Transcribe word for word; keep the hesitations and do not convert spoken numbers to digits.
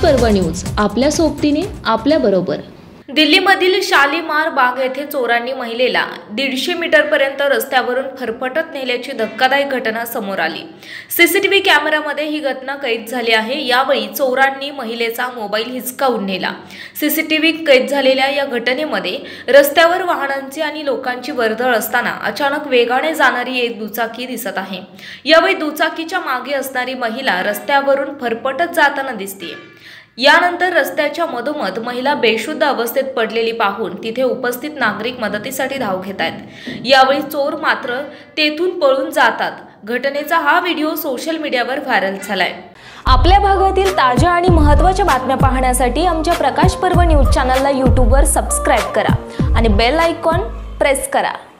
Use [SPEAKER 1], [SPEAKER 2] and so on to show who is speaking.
[SPEAKER 1] पर्व न्यूज, आपल्या सोबतीने आपल्या बरोबर।
[SPEAKER 2] दिल्लीमधील शालीमार बाग येथे चोरांनी महिलेला दीडशे मीटर पर्यंत रस्त्यावरून फरफटत नेल्याची धक्कादायक घटना समोर आली। सीसीटीव्ही कॅमेऱ्यामध्ये ही घटना कैद झाली आहे। यावेळी चोरांनी महिलेचा मोबाईल हिसकावून नेला। सीसीटीव्ही कैद झालेल्या या घटनेमध्ये रस्त्यावर वाहनांची आणि लोकांची वर्दळ असताना अचानक वेगाने जाणारी एक दुचाकी दिसत आहे। यावेळी दुचाकीच्या मागे असणारी महिला रस्त्यावरून फरफटत जाताना दिसते। यानंतर रस्त्याच्या मधोमध महिला बेशुद्ध अवस्थेत पडलेली पाहून तिथे उपस्थित नागरिक मदतीसाठी धाव घेत आहेत। यावेळी चोर मात्र तेथून पळून जातात। घटनेचा हा व्हिडिओ सोशल मीडियावर व्हायरल झालाय।
[SPEAKER 1] आपल्या भागातील ताज्या आणि महत्त्वाच्या बातम्या पाहण्यासाठी आमच्या प्रकाश पर्व न्यूज चॅनलला यूट्यूबवर सबस्क्राइब करा आणि बेल आयकॉन प्रेस करा।